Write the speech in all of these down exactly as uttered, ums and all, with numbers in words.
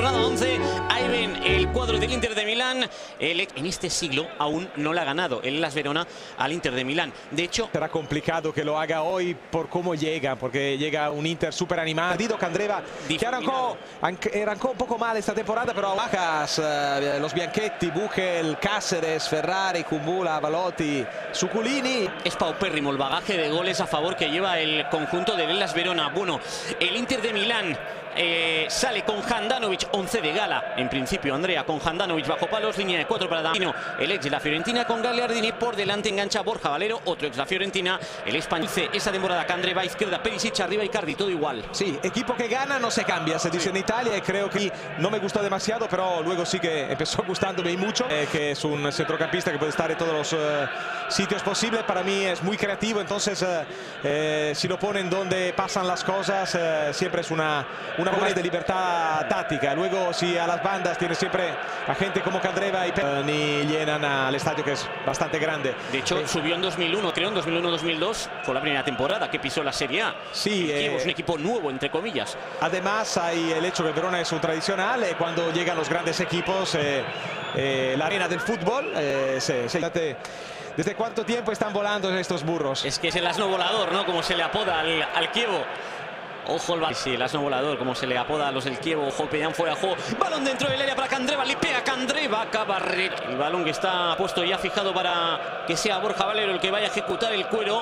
jornada once. Ahí ven el cuadro del Inter de Milán. El, en este siglo aún no la ha ganado el Hellas Verona al Inter de Milán. De hecho, será complicado que lo haga hoy por cómo llega, porque llega un Inter súper animado. Candreva, que arrancó, arrancó un poco mal esta temporada, pero bajas eh, los Bianchetti, Buchel, Cáceres, Ferrari, Kumbula, Balotti, Suculini. Es paupérrimo el bagaje de goles a favor que lleva el conjunto del Hellas Verona. Bueno, el Inter de Milán Eh, sale con Handanovic, once de gala. En principio, Andrea con Handanovic bajo palos, línea de cuatro para Danilo, el ex de la Fiorentina, con Gagliardini por delante, engancha Borja Valero, otro ex de la Fiorentina, el español. Esa temporada Candreva, izquierda Perisic, arriba Icardi, todo igual. Sí, equipo que gana no se cambia, se dice en Italia, y creo que no me gustó demasiado, pero luego sí que empezó gustándome y mucho, eh, que es un centrocampista que puede estar en todos los uh, sitios posibles. Para mí es muy creativo, entonces uh, eh, si lo ponen donde pasan las cosas, uh, siempre es una, una buena de libertad táctica. Luego si a las bandas tiene siempre a gente como Candreva y uh, ni llenan al estadio, que es bastante grande. De hecho, eh, subió en dos mil uno, creo, en dos mil uno dos mil dos, fue la primera temporada que pisó la Serie A. Sí, eh, es un equipo nuevo, entre comillas. Además hay el hecho que Verona es un tradicional, eh, cuando llegan los grandes equipos, eh, eh, la arena del fútbol, eh, se, se, ¿desde cuánto tiempo están volando estos burros? Es que es el asno volador, ¿no? Como se le apoda al, al Chievo. Ojo el balón. Sí, el asno volador, como se le apoda a los del Chievo. Ojo, pedían fuera de juego. Balón dentro del área para Candreva. Le pega Candreva. Acaba el balón que está puesto ya fijado para que sea Borja Valero el que vaya a ejecutar el cuero.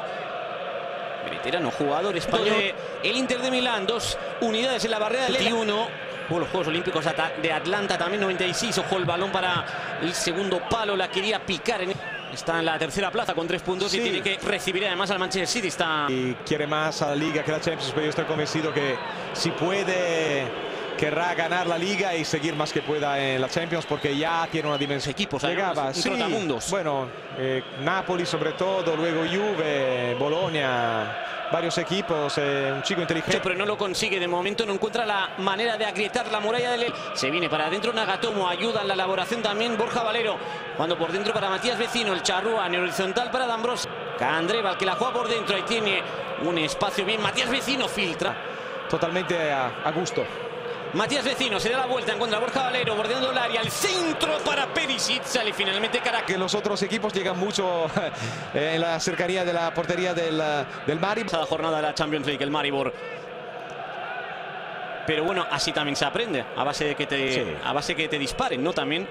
Veterano jugador español. El Inter de Milán, dos unidades en la barrera del veintiuno. Por los Juegos Olímpicos de Atlanta también noventa y seis. Ojo el balón para el segundo palo. La quería picar en... Está en la tercera plaza con tres puntos, sí, y tiene que recibir además al Manchester City. Está... Y quiere más a la Liga que la Champions, pero yo estoy convencido que si puede, querrá ganar la Liga y seguir más que pueda en la Champions, porque ya tiene una dimensión. Equipos, llegaba, un sí, trotamundos. Bueno, eh, Napoli sobre todo, luego Juve, Bologna, varios equipos, eh, un chico inteligente. Pero no lo consigue de momento, no encuentra la manera de agrietar la muralla del... Se viene para adentro Nagatomo, ayuda en la elaboración también Borja Valero. Cuando por dentro para Matías Vecino, el charrúa en horizontal para D'Ambrosio. Candreva, el que la juega por dentro, ahí tiene un espacio bien. Matías Vecino filtra. Totalmente a, a gusto. Matías Vecino se da la vuelta, encuentra a Borja Valero bordeando el área, el centro para Perisic, sale finalmente Caracas. Que los otros equipos llegan mucho en la cercanía de la portería del, del Maribor. Cada jornada de la Champions League, el Maribor. Pero bueno, así también se aprende, a base de que te, sí. a base de que te disparen, ¿no? También.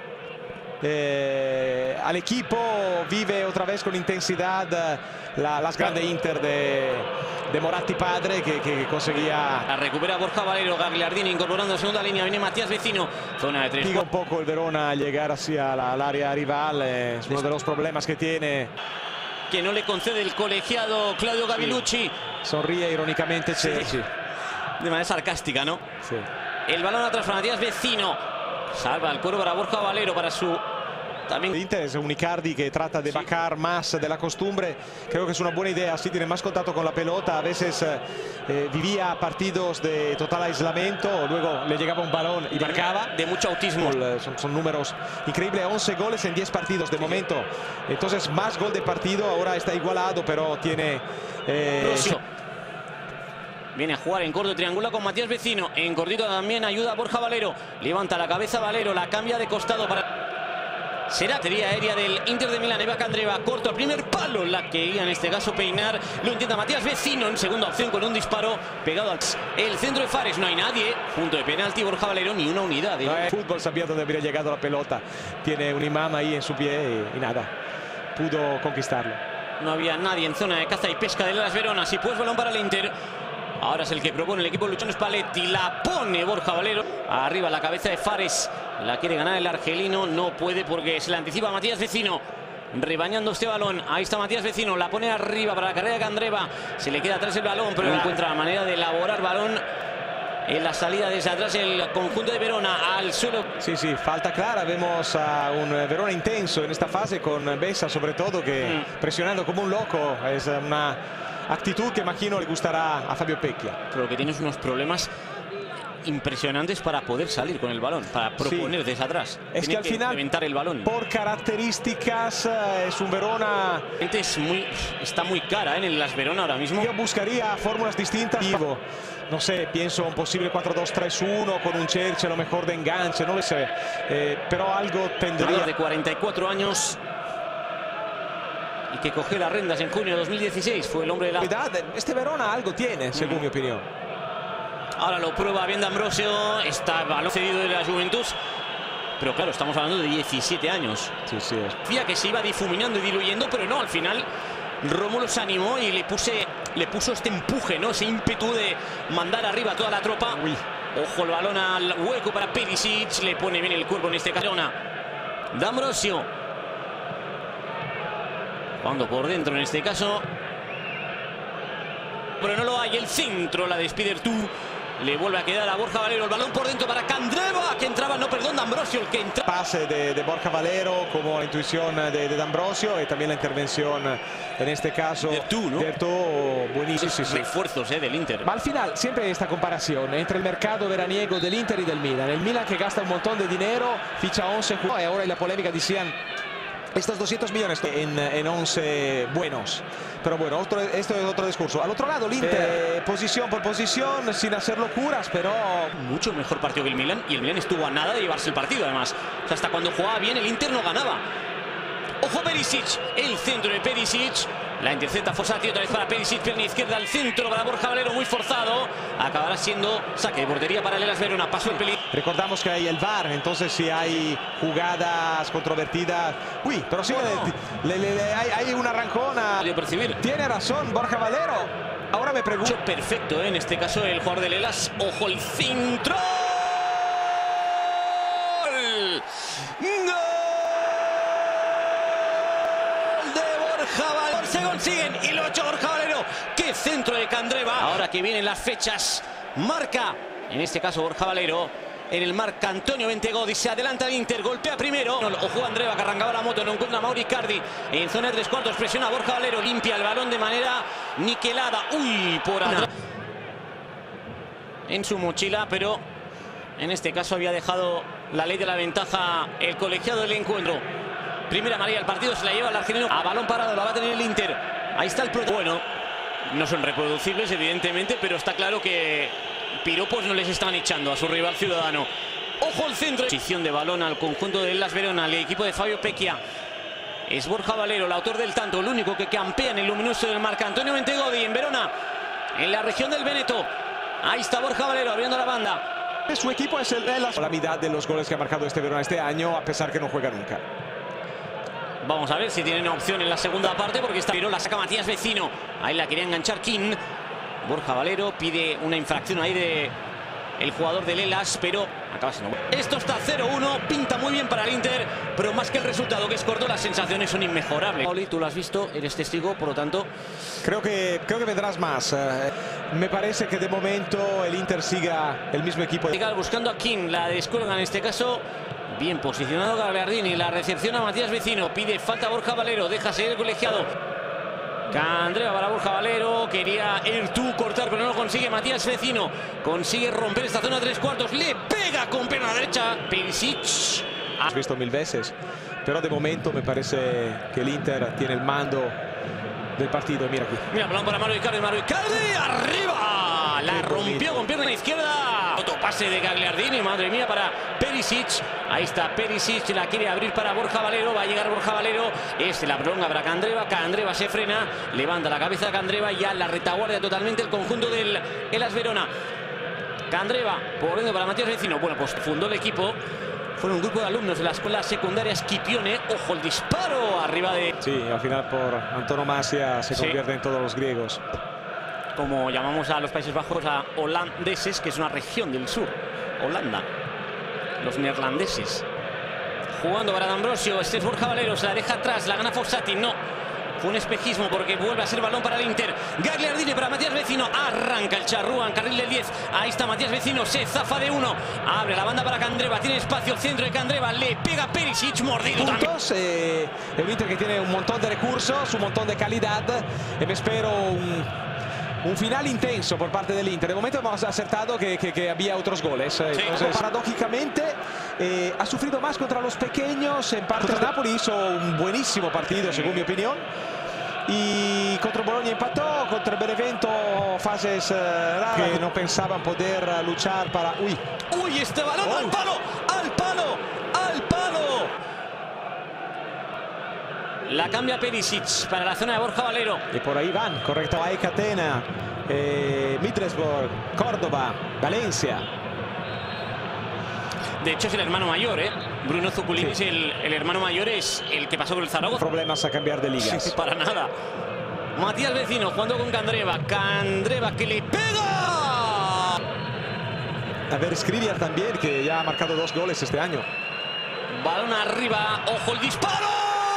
Eh, al equipo vive otra vez con intensidad la, las grandes Inter de, de Moratti padre, que, que conseguía. La recupera Borja Valero, Gagliardini incorporando la segunda línea, viene Matías Vecino, zona de tres. Digo un poco el Verona llegar hacia la, al área rival, eh, es uno de los problemas que tiene. Que no le concede el colegiado Claudio Gavilucci. Sí. Sonríe irónicamente Chelsea. Sí. De manera sarcástica, ¿no? Sí. El balón atrás para Matías Vecino. Salva el cuero para Borja Valero, para su... También... Inter es un Icardi que trata de sí. bajar más de la costumbre. Creo que es una buena idea, así tiene más contacto con la pelota. A veces eh, vivía partidos de total aislamiento, luego le llegaba un balón y de, marcaba. De mucho autismo. Son, son números increíbles, once goles en diez partidos de momento. Entonces más gol de partido, ahora está igualado, pero tiene... Eh, Viene a jugar en corto, triangula con Matías Vecino. En cortito también ayuda a Borja Valero. Levanta la cabeza Valero, la cambia de costado para... Será teoría aérea del Inter de Milán. Eva Candreva, corto, el primer palo. La quería en este caso peinar. Lo intenta Matías Vecino en segunda opción con un disparo pegado al... El centro de Fares, no hay nadie. Punto de penalti, Borja Valero, ni una unidad. ¿eh? No, el fútbol sabía dónde habría llegado la pelota. Tiene un imán ahí en su pie y, y nada. Pudo conquistarlo. No había nadie en zona de caza y pesca de Hellas Verona. Si pues balón para el Inter. Ahora es el que propone el equipo Luciano Spalletti. La pone Borja Valero. Arriba la cabeza de Fares. La quiere ganar el argelino. No puede porque se la anticipa Matías Vecino. Rebañando este balón. Ahí está Matías Vecino. La pone arriba para la carrera de Candreva. Se le queda atrás el balón, pero no encuentra la manera de elaborar balón. En la salida desde atrás el conjunto de Verona al suelo. Sí, sí, falta clara. Vemos a un Verona intenso en esta fase con Bessa sobre todo, que mm. presionando como un loco. Es una actitud que imagino le gustará a Fabio Pecchia. Pero que tienes unos problemas impresionantes para poder salir con el balón, para proponer sí. desde atrás. Es Tiene que al que final, reventar el balón. Por características, es un Verona... Es muy, está muy cara ¿eh? en las Verona ahora mismo. Yo buscaría fórmulas distintas. No sé, pienso un posible cuatro dos tres uno con un Cherche a lo mejor de enganche, no lo sé. Eh, pero algo tendría... De cuarenta y cuatro años y que cogió las rendas en junio de dos mil dieciséis. Fue el hombre de la... Este Verona algo tiene, según mm. mi opinión. Ahora lo prueba bien D'Ambrosio. Está balón cedido de la Juventus. Pero claro, estamos hablando de diecisiete años. Sí, sí. Decía que se iba difuminando y diluyendo, pero no, al final Rómulo se animó y le, puse, le puso este empuje, ¿no? Ese ímpetu de mandar arriba a toda la tropa. Uy. Ojo el balón al hueco para Perisic. Le pone bien el cuerpo en este caso. D'Ambrosio. Jugando por dentro en este caso. Pero no lo hay. El centro la despide tú. Le vuelve a quedar a Borja Valero. El balón por dentro para Candreva. Que entraba, no, perdón, D'Ambrosio el que entra. Pase de, de Borja Valero, como la intuición de, de D'Ambrosio y también la intervención en este caso de tú, ¿no? De tú, buenísimo. Sí, sí. Refuerzos eh, del Inter. Ma al final siempre hay esta comparación entre el mercado veraniego del Inter y del Milan. El Milan que gasta un montón de dinero, ficha once jugadores. Y ahora hay la polémica decían estos doscientos millones en, en once buenos. Pero bueno, otro, esto es otro discurso. Al otro lado, el Inter, eh, posición por posición, sin hacer locuras, pero... Mucho mejor partido que el Milan. Y el Milan estuvo a nada de llevarse el partido, además. O sea, hasta cuando jugaba bien, el Inter no ganaba. Ojo Perisic, el centro de Perisic. La intercepta Fossati, otra vez para Perisic, pierna izquierda al centro para Borja Valero, muy forzado. Acabará siendo saque de portería para el Hellas Verona. Paso el peligro. Recordamos que hay el V A R, entonces si hay jugadas controvertidas. Uy, pero sí, bueno. le, le, le, hay, hay una arrancona. Percibir. Tiene razón Borja Valero. Ahora me pregunto. Perfecto, ¿eh? En este caso el jugador del Hellas. Ojo el centro. ¡Gol! Se consiguen y lo ha hecho Borja Valero. ¡Qué centro de Candreva! Ahora que vienen las fechas, marca, en este caso Borja Valero, en el marca Antonio Bentegodi, se adelanta el Inter, golpea primero. Ojo Andreva que arrancaba la moto, no encuentra a Mauro Icardi. En zona de tres cuartos presiona a Borja Valero, limpia el balón de manera niquelada. Uy, por atrás. En su mochila, pero en este caso había dejado la ley de la ventaja el colegiado del encuentro. Primera amarilla del partido, se la lleva el argelino a balón parado, la va a tener el Inter. Ahí está el pro. Bueno, no son reproducibles evidentemente, pero está claro que piropos no les están echando a su rival ciudadano. Ojo el centro. Posición de balón al conjunto de Hellas Verona, el equipo de Fabio Pecchia. Es Borja Valero, el autor del tanto, el único que campea en el luminoso del marca Antonio Bentegodi en Verona, en la región del Véneto. Ahí está Borja Valero abriendo la banda. Su equipo es el Hellas. La mitad de los goles que ha marcado este Verona este año, a pesar que no juega nunca. Vamos a ver si tienen opción en la segunda parte, porque está pero la saca Matías Vecino. Ahí la quería enganchar King. Borja Valero pide una infracción ahí de el jugador del Hellas, pero acaba siendo. Esto está cero uno, pinta muy bien para el Inter, pero más que el resultado que es corto, las sensaciones son inmejorables. Oli, tú lo has visto, eres testigo, por lo tanto... Creo que, creo que vendrás más. Eh, me parece que de momento el Inter siga el mismo equipo. Buscando a King, la descuelga en este caso. Bien posicionado Gagliardini, la recepciona Matías Vecino, pide falta Borja Valero, deja seguir el colegiado. Candreva para Borja Valero, quería Ertú cortar, pero no lo consigue. Matías Vecino consigue romper esta zona tres cuartos, le pega con pierna derecha Perisic. Has visto mil veces, pero de momento me parece que el Inter tiene el mando del partido. Mira aquí. Mira, balón para Mauro Icardi, Mauro Icardi, arriba, la rompió con pierna izquierda. Otro pase de Gagliardini, madre mía, para Perisic. Ahí está Perisic, la quiere abrir para Borja Valero, va a llegar Borja Valero, este la prolonga para Candreva, Candreva se frena, levanta la cabeza de Candreva, ya la retaguardia totalmente el conjunto del Hellas Verona. Candreva, por dentro para Matías Vecino, bueno, pues fundó el equipo, fueron un grupo de alumnos de la escuela secundaria Scipione, ojo el disparo, arriba de... Sí, al final por antonomasia se convierte sí. en todos los griegos. Como llamamos a los Países Bajos, a holandeses, que es una región del sur, Holanda. Los neerlandeses. Jugando para D'Ambrosio, este es Borja Valero, se la deja atrás, la gana Fossati, no. Fue un espejismo porque vuelve a ser balón para el Inter. Gagliardini para Matías Vecino, arranca el charrúa en carril del diez. Ahí está Matías Vecino, se zafa de uno. Abre la banda para Candreva, tiene espacio el centro de Candreva, le pega Perisic, mordido puntos, eh, el Inter que tiene un montón de recursos, un montón de calidad. Y me espero un... un final intenso por parte del Inter. De momento hemos acertado que, que, que había otros goles. Sí. Entonces, paradójicamente, eh, ha sufrido más contra los pequeños. En parte, el Napoli hizo un buenísimo partido, según mi opinión. Y contra Bologna empató, contra el Benevento fases uh, raras que no pensaban poder uh, luchar para... ¡Uy! ¡Uy, este balón oh. al palo! ¡Al palo! ¡Al palo! La cambia Perisic para la zona de Borja Valero. Y por ahí van, correcto. Ahí Catena, eh, Middlesbrough, Córdoba, Valencia. De hecho es el hermano mayor, ¿eh? Bruno Zuculini sí. es el, el hermano mayor, es el que pasó por el Zaragoza. Problemas a cambiar de ligas. Sí, para nada. Matías Vecino jugando con Candreva. Candreva que le pega. A ver, Skriniar también, que ya ha marcado dos goles este año. Balón arriba, ojo el disparo.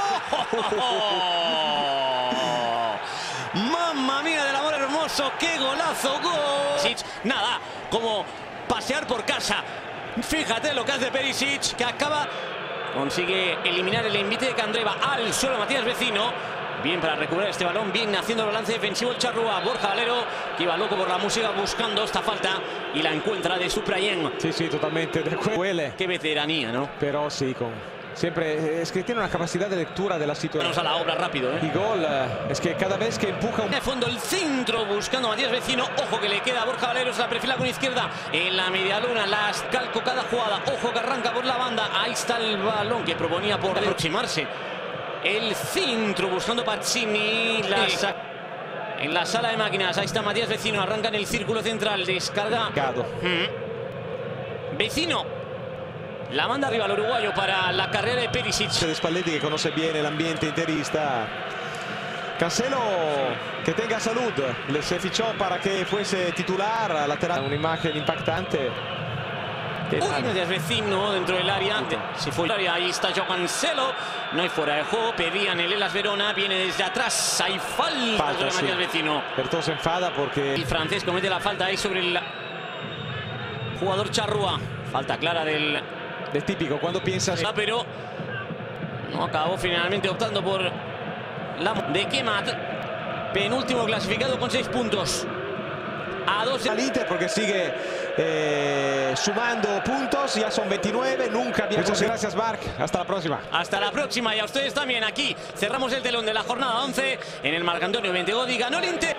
¡Mamma mía del amor hermoso! ¡Qué golazo! ¡Gol! Nada, como pasear por casa. Fíjate lo que hace Perisic, que acaba... Consigue eliminar el envite de Candreva al suelo Matías Vecino. Bien para recuperar este balón, bien haciendo el balance defensivo el Charrúa. Borja Valero, que iba loco por la música buscando esta falta y la encuentra de Suprayen. Sí, sí, totalmente de acuerdo. Qué veteranía, ¿no? Pero sí, con... Siempre es que tiene una capacidad de lectura de la situación. Vamos a la obra rápido, ¿eh? Y gol, es que cada vez que empuja un... De fondo el centro buscando a Matías Vecino. Ojo que le queda a Borja Valero, se la perfila con izquierda. En la media luna, las calco cada jugada. Ojo que arranca por la banda. Ahí está el balón que proponía por aproximarse. El centro buscando Pazzini. La sa... En la sala de máquinas, ahí está Matías Vecino. Arranca en el círculo central, descarga. Mm. Vecino. La manda arriba al uruguayo para la carrera de Perisic. De Spalletti, que conoce bien el ambiente interista. Cancelo, que tenga salud, le se fichó para que fuese titular lateral. Una imagen impactante. Uy, Matías Vecino dentro del área. Si fue el área, ahí está Joao Cancelo. No hay fuera de juego. Pedían el Hellas Verona. Viene desde atrás. Hay falta, falta de Matías sí. Vecino. Bertón se enfada porque... El francés comete la falta ahí sobre el jugador Charrúa. Falta clara del... Es típico, cuando piensas... Ah, pero no acabó finalmente optando por la de Kemat. Penúltimo clasificado con seis puntos. A dos al Inter porque sigue eh, sumando puntos. Ya son veintinueve. Nunca había... Muchas gracias, Marc. Hasta la próxima. Hasta la próxima. Y a ustedes también aquí. Cerramos el telón de la jornada once. En el Marco Antonio Bentegodi ganó el Inter.